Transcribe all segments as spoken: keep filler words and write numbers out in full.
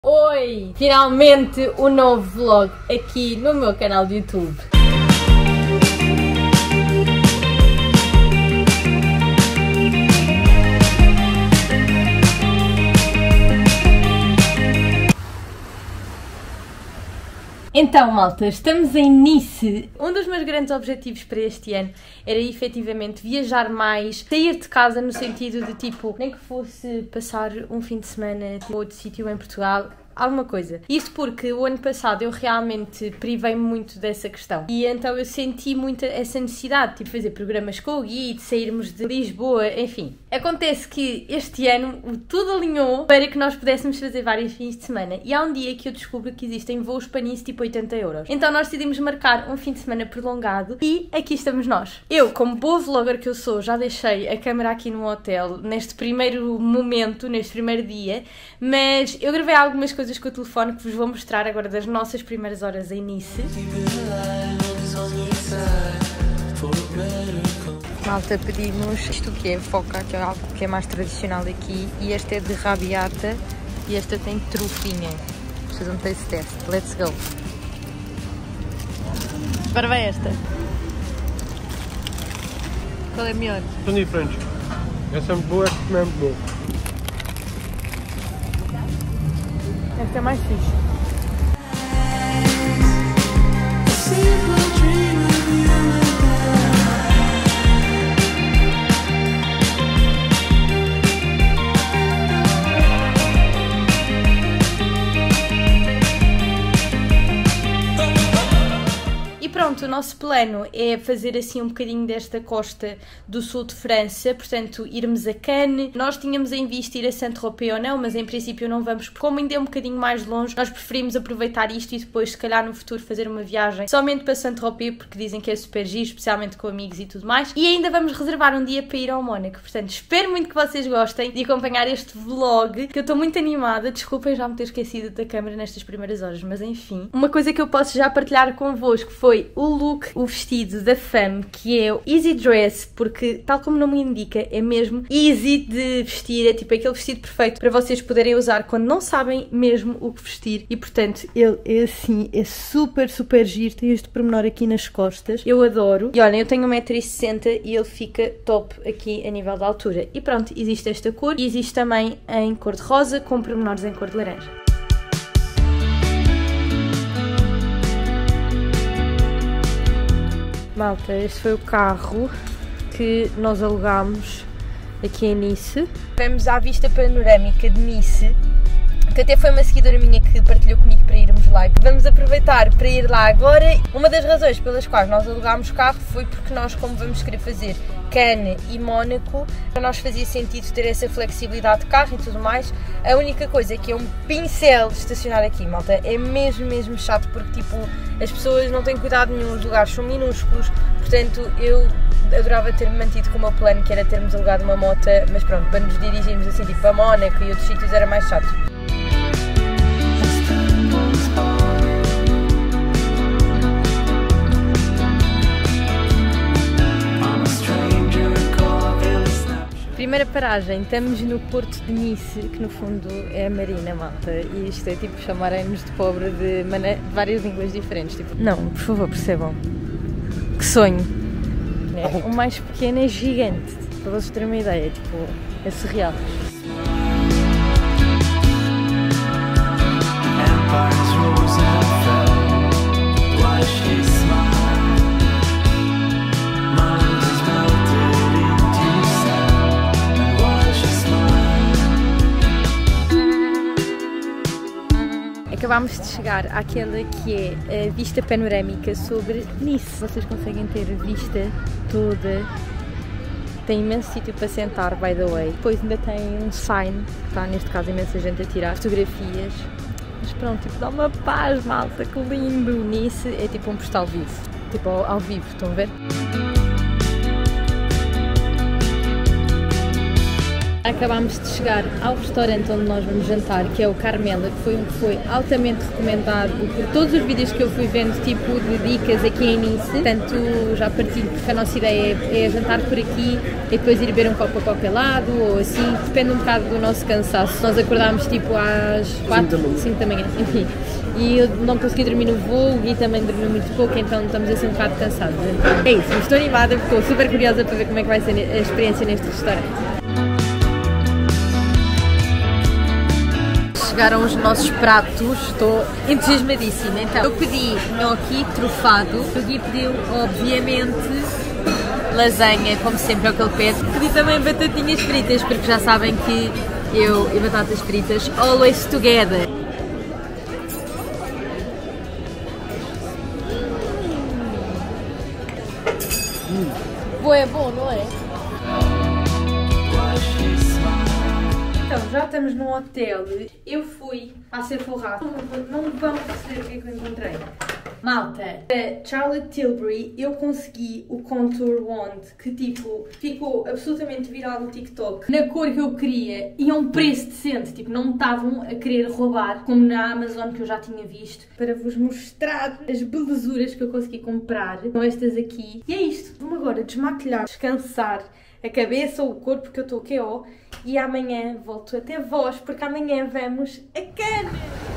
Oi! Finalmente um novo vlog aqui no meu canal de YouTube. Então, malta, estamos em Nice. Um dos meus grandes objetivos para este ano era efetivamente viajar mais, sair de casa no sentido de tipo, nem que fosse passar um fim de semana tipo, outro sítio em Portugal, alguma coisa. Isto porque o ano passado eu realmente privei-me muito dessa questão e então eu senti muito essa necessidade tipo, de fazer programas com o Gui, de sairmos de Lisboa, enfim. Acontece que este ano tudo alinhou para que nós pudéssemos fazer vários fins de semana e há um dia que eu descubro que existem voos para Nice tipo oitenta euros. Então nós decidimos marcar um fim de semana prolongado e aqui estamos nós. Eu, como boa vlogger que eu sou, já deixei a câmera aqui no hotel neste primeiro momento, neste primeiro dia, mas eu gravei algumas coisas com o telefone que vos vou mostrar agora das nossas primeiras horas em Nice. Malta, pedimos isto que é foca, que é algo que é mais tradicional aqui, e este é de rabiata e esta tem trufinha. Vamos fazer um taste test. Let's go! Agora vai esta. Qual é melhor? São diferentes. Essa é muito boa, esta também é muito boa. Esta é mais fixe. Pronto, o nosso plano é fazer assim um bocadinho desta costa do sul de França, portanto irmos a Cannes. Nós tínhamos em vista ir a Saint-Tropez ou não, mas em princípio não vamos, porque como ainda é um bocadinho mais longe, nós preferimos aproveitar isto e depois se calhar no futuro fazer uma viagem somente para Saint-Tropez, porque dizem que é super giro, especialmente com amigos e tudo mais. E ainda vamos reservar um dia para ir ao Mónaco, portanto espero muito que vocês gostem de acompanhar este vlog, que eu estou muito animada. Desculpem já me ter esquecido da câmera nestas primeiras horas, mas enfim. Uma coisa que eu posso já partilhar convosco foi o look, o vestido da Femme, que é o Easy Dress, porque tal como o nome indica, é mesmo easy de vestir, é tipo aquele vestido perfeito para vocês poderem usar quando não sabem mesmo o que vestir e portanto ele é assim, é super super giro, tem este pormenor aqui nas costas, eu adoro. E olhem, eu tenho um metro e sessenta e ele fica top aqui a nível da altura. E pronto, existe esta cor e existe também em cor de rosa com pormenores em cor de laranja. Malta, este foi o carro que nós alugámos aqui em Nice. Vamos à vista panorâmica de Nice, que até foi uma seguidora minha que partilhou comigo para irmos lá. Vamos aproveitar para ir lá agora. Uma das razões pelas quais nós alugámos o carro foi porque nós, como vamos querer fazer Cannes e Mónaco, para nós fazia sentido ter essa flexibilidade de carro e tudo mais. A única coisa é que é um pincel de estacionar aqui, malta. É mesmo, mesmo chato porque, tipo, as pessoas não têm cuidado nenhum, os lugares são minúsculos. Portanto, eu adorava ter-me mantido com o meu plano, que era termos alugado uma moto, mas pronto, para nos dirigirmos assim, tipo, a Mónaco e outros sítios era mais chato. Primeira paragem, estamos no Porto de Nice, que no fundo é a marina, malta, e isto é tipo chamarem-nos de pobre de, de várias línguas diferentes, tipo, não, por favor, percebam, que sonho, né? O mais pequeno é gigante, para vocês terem uma ideia, tipo, é surreal. Acabámos de chegar àquela que é a vista panorâmica sobre Nice. Vocês conseguem ter a vista toda. Tem imenso sítio para sentar, by the way. Depois ainda tem um sign, está neste caso imensa gente a tirar fotografias. Mas pronto, tipo, dá uma paz, malta, que lindo! Nice é tipo um postal vivo, tipo ao, ao vivo, estão a ver? Acabámos de chegar ao restaurante onde nós vamos jantar, que é o Carmela, que foi um que foi altamente recomendado por todos os vídeos que eu fui vendo, tipo de dicas aqui em Nice. Portanto, já partilho, porque a nossa ideia é, é jantar por aqui e depois ir beber um copo a qualquer lado ou assim, depende um bocado do nosso cansaço. Nós acordámos tipo às quatro, cinco da manhã, enfim. E eu não consegui dormir no voo e também dormi muito pouco, então estamos assim um bocado cansados. Então, é isso, estou animada, estou super curiosa para ver como é que vai ser a experiência neste restaurante. Chegaram os nossos pratos, estou entusiasmadíssima. Então, eu pedi gnocchi trufado, o Gui pediu, obviamente, lasanha, como sempre é o que ele pede. Pedi também batatinhas fritas, porque já sabem que eu e batatas fritas, always together. Hum. É bom, não é? Então, já estamos no hotel. Eu fui a ser forrado. Não vão perceber o que é que eu encontrei. Malta, a Charlotte Tilbury, eu consegui o Contour Wand, que tipo, ficou absolutamente viral no TikTok, na cor que eu queria e a um preço decente, tipo, não me estavam a querer roubar, como na Amazon que eu já tinha visto, para vos mostrar as belezuras que eu consegui comprar. São estas aqui. E é isto. Vamos agora desmaquilhar, descansar a cabeça ou o corpo, porque eu estou Q O, e amanhã volto até vós, porque amanhã vamos a Cannes.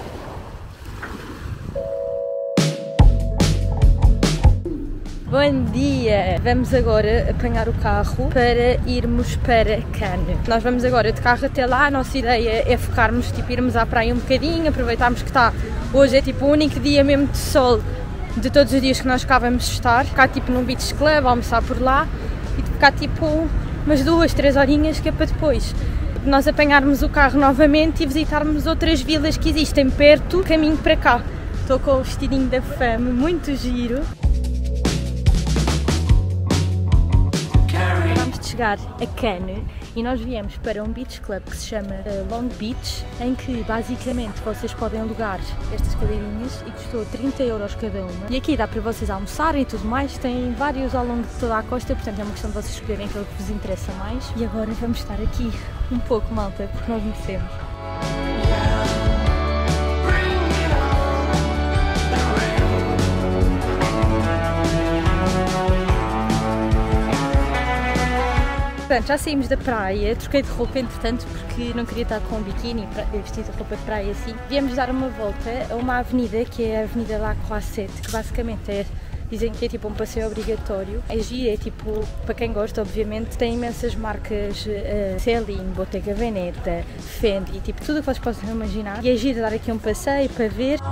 Bom dia! Vamos agora apanhar o carro para irmos para Cannes. Nós vamos agora de carro até lá. A nossa ideia é focarmos, tipo, irmos à praia um bocadinho, aproveitarmos que está, hoje é tipo o único dia mesmo de sol de todos os dias que nós cá vamos estar. Ficar tipo num beach club, almoçar por lá e ficar tipo umas duas, três horinhas, que é para depois nós apanharmos o carro novamente e visitarmos outras vilas que existem perto, caminho para cá. Estou com o vestidinho da fama, muito giro. Chegar a Cannes e nós viemos para um beach club que se chama uh, Long Beach, em que basicamente vocês podem alugar estas cadeirinhas e custou trinta euros cada uma. E aqui dá para vocês almoçarem e tudo mais, tem vários ao longo de toda a costa, portanto é uma questão de vocês escolherem aquele que vos interessa mais. E agora vamos estar aqui um pouco, malta, porque nós merecemos. Portanto, já saímos da praia, troquei de roupa entretanto porque não queria estar com um biquíni, vestido de roupa de praia assim. Viemos dar uma volta a uma avenida que é a Avenida La Croisette, que basicamente é, dizem que é tipo um passeio obrigatório. A gira é tipo, para quem gosta obviamente, tem imensas marcas, uh, Celine, Bottega Veneta, Fendi, tipo tudo o que vocês possam imaginar. E a gira dar aqui um passeio para ver.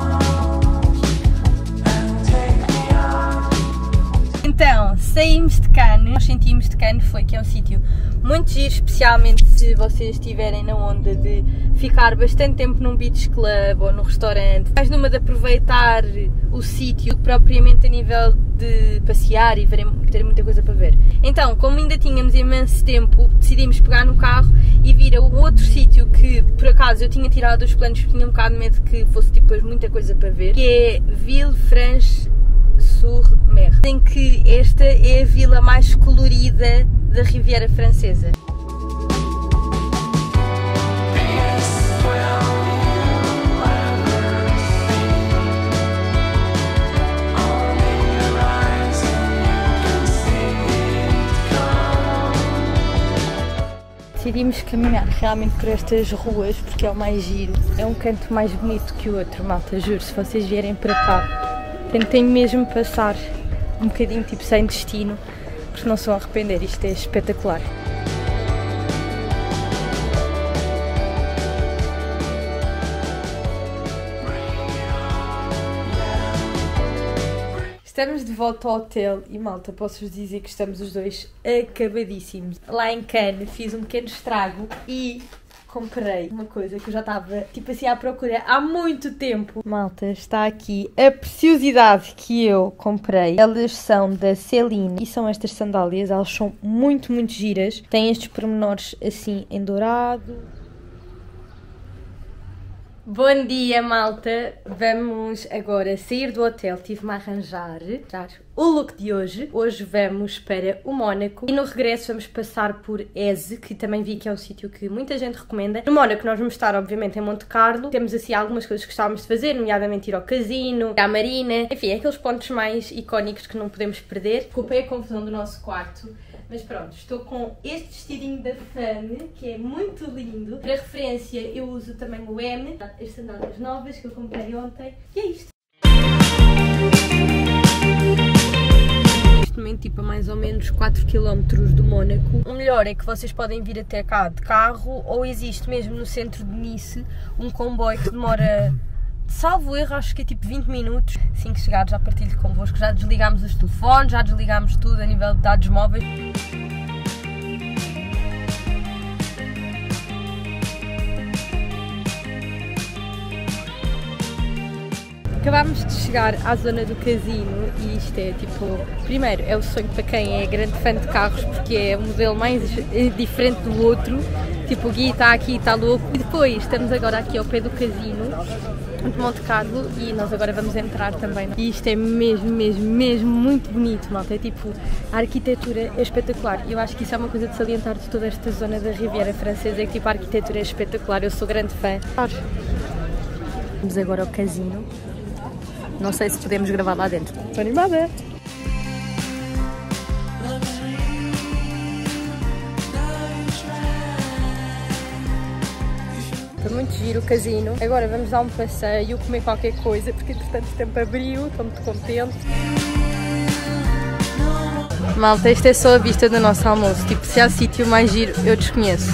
Então, saímos de Cannes, nós sentimos de Cannes foi que é um sítio muito giro, especialmente se vocês estiverem na onda de ficar bastante tempo num beach club ou num restaurante, mais numa de aproveitar o sítio propriamente a nível de passear e ver, ter muita coisa para ver. Então, como ainda tínhamos imenso tempo, decidimos pegar no carro e vir a um outro sítio que por acaso eu tinha tirado dos planos porque tinha um bocado de medo que fosse depois muita coisa para ver, que é Villefranche sur Mer, em que esta é a vila mais colorida da Riviera Francesa. Decidimos caminhar realmente por estas ruas porque é o mais giro, é um canto mais bonito que o outro, malta, juro, se vocês vierem para cá tentem mesmo passar um bocadinho tipo sem destino, porque não se vão arrepender, isto é espetacular. Estamos de volta ao hotel e malta, posso-vos dizer que estamos os dois acabadíssimos. Lá em Cannes fiz um pequeno estrago e comprei uma coisa que eu já estava tipo assim à procura há muito tempo. Malta, está aqui a preciosidade que eu comprei. Elas são da Celine e são estas sandálias, elas são muito, muito giras. Têm estes pormenores assim em dourado. Bom dia, malta! Vamos agora sair do hotel, tive-me a arranjar o look de hoje. Hoje vamos para o Mónaco e no regresso vamos passar por Eze, que também vi que é um sítio que muita gente recomenda. No Mónaco nós vamos estar, obviamente, em Monte Carlo. Temos assim algumas coisas que gostávamos de fazer, nomeadamente ir ao casino, à marina, enfim, aqueles pontos mais icónicos que não podemos perder. Desculpem a confusão do nosso quarto. Mas pronto, estou com este vestidinho da Fame, que é muito lindo. Para referência, eu uso também o M, as sandálias novas que eu comprei ontem. E é isto. Neste momento, tipo, a mais ou menos quatro quilómetros do Mónaco. O melhor é que vocês podem vir até cá de carro, ou existe mesmo no centro de Nice um comboio que demora... Salvo erro, acho que é tipo vinte minutos. Assim que chegar já partilho convosco. Já desligámos os telefones, já desligámos tudo a nível de dados móveis. Acabámos de chegar à zona do casino e isto é tipo... Primeiro, é o sonho para quem é grande fã de carros, porque é o modelo mais diferente do outro. Tipo, o Gui está aqui, está louco. E depois, estamos agora aqui ao pé do casino de Monte Carlo e nós agora vamos entrar também. E isto é mesmo, mesmo, mesmo muito bonito, malta. É tipo, a arquitetura é espetacular. Eu acho que isso é uma coisa de salientar de toda esta zona da Riviera Francesa, é que tipo, a arquitetura é espetacular. Eu sou grande fã. Vamos agora ao casino. Não sei se podemos gravar lá dentro. Estou animada! Foi muito giro o casino. Agora vamos dar um passeio, comer qualquer coisa, porque entretanto o tempo abriu, estou muito contente. Malta, esta é só a vista do nosso almoço. Tipo, se há sítio mais giro, eu desconheço.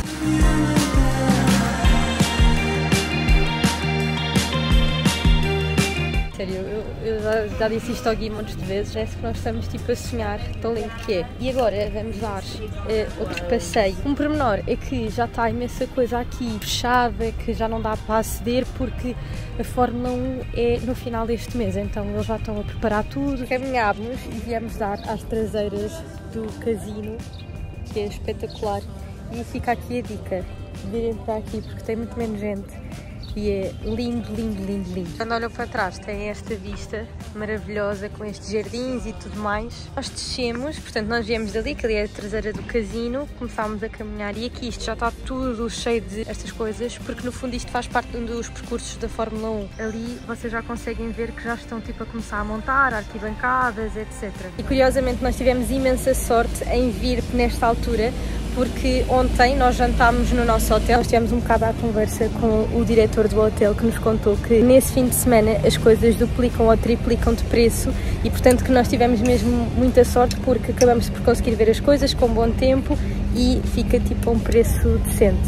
Sério, eu, eu já, já disse isto ao Gui montes de vezes, é que nós estamos tipo a sonhar, tão lindo que é. E agora vamos dar uh, outro passeio. Um pormenor é que já está imensa coisa aqui fechada, que já não dá para aceder porque a Fórmula um é no final deste mês, então eles já estão a preparar tudo. Caminhámos e viemos dar às traseiras do casino, que é espetacular. E fica aqui a dica, virem para aqui porque tem muito menos gente. E é lindo, lindo, lindo, lindo. Quando olham para trás tem esta vista maravilhosa com estes jardins e tudo mais. Nós descemos, portanto nós viemos dali, que ali é a traseira do casino, começámos a caminhar e aqui isto já está tudo cheio de estas coisas, porque no fundo isto faz parte de um dos percursos da Fórmula um. Ali vocês já conseguem ver que já estão tipo a começar a montar arquibancadas, etcétera. E curiosamente nós tivemos imensa sorte em vir nesta altura, porque ontem nós jantámos no nosso hotel, nós tivemos um bocado à conversa com o diretor do hotel que nos contou que nesse fim de semana as coisas duplicam ou triplicam de preço e portanto que nós tivemos mesmo muita sorte porque acabamos por conseguir ver as coisas com bom tempo e fica tipo a um preço decente.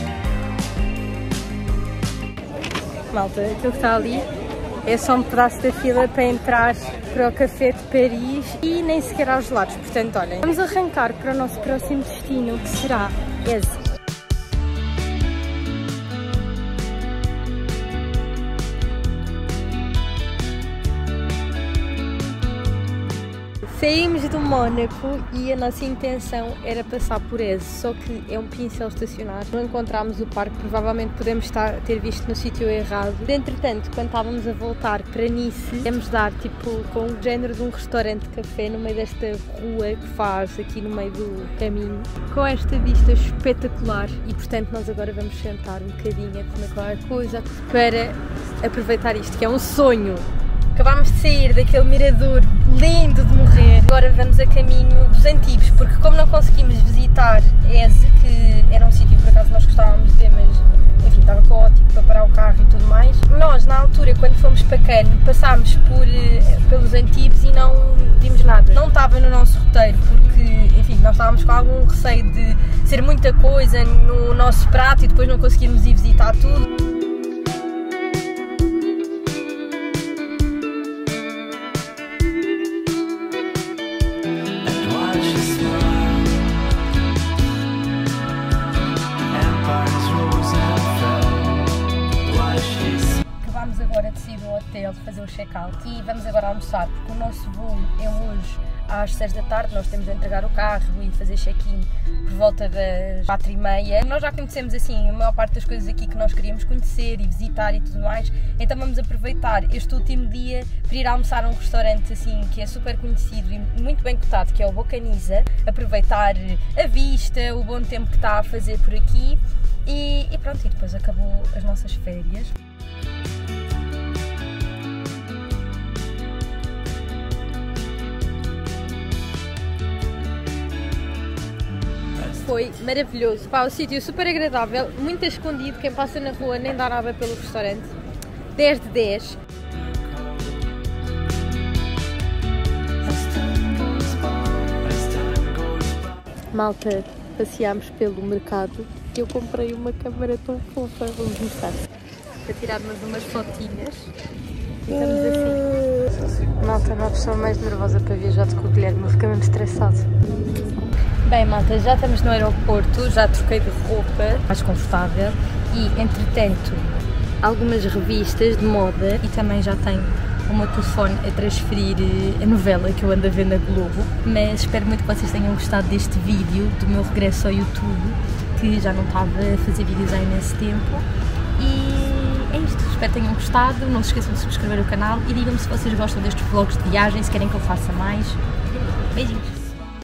Malta, aquilo que está ali é só um pedaço da fila para entrar para o Café de Paris e nem sequer aos lados, portanto, olhem. Vamos arrancar para o nosso próximo destino, que será Eze. Saímos do Mónaco e a nossa intenção era passar por Eze, só que é um pincel estacionar. Não encontramos o parque, provavelmente podemos estar, ter visto no sítio errado. Entretanto, quando estávamos a voltar para Nice, íamos dar tipo com o género de um restaurante de café no meio desta rua que faz aqui no meio do caminho, com esta vista espetacular e portanto nós agora vamos sentar um bocadinho a comer qualquer coisa para aproveitar isto, que é um sonho. Acabámos de sair daquele mirador lindo de morrer. Agora vamos a caminho dos Antibes, porque como não conseguimos visitar Eze, que era um sítio por acaso nós gostávamos de ver, mas enfim, estava caótico para parar o carro e tudo mais. Nós, na altura, quando fomos para Cannes, passámos por, pelos Antibes e não vimos nada. Não estava no nosso roteiro, porque, enfim, nós estávamos com algum receio de ser muita coisa no nosso prato e depois não conseguirmos ir visitar tudo. Agora de sair do hotel, de fazer o check-out e vamos agora almoçar porque o nosso voo é hoje às seis da tarde, nós temos de entregar o carro e fazer check-in por volta das quatro e meia. Nós já conhecemos assim a maior parte das coisas aqui que nós queríamos conhecer e visitar e tudo mais, então vamos aproveitar este último dia para ir almoçar a um restaurante assim que é super conhecido e muito bem cotado, que é o Bocaniza, aproveitar a vista, o bom tempo que está a fazer por aqui e, e pronto, e depois acabou as nossas férias. Foi maravilhoso, pá, o sítio super agradável, muito escondido, quem passa na rua nem dá nada pelo restaurante, dez de dez. Malta, passeámos pelo mercado e eu comprei uma câmera tão fofa, vamos mostrar, para tirarmos umas fotinhas. Ficamos assim. Malta, não é a pessoa mais nervosa para viajar com o Guilherme, fica mesmo estressado. Bem, malta, já estamos no aeroporto, já troquei de roupa mais confortável e, entretanto, algumas revistas de moda e também já tenho o meu telefone a transferir a novela que eu ando a ver na Globo. Mas espero muito que vocês tenham gostado deste vídeo do meu regresso ao YouTube, que já não estava a fazer vídeos há imenso tempo. E é isto, espero que tenham gostado, não se esqueçam de subscrever o canal e digam-me se vocês gostam destes vlogs de viagem, se querem que eu faça mais. Beijinhos!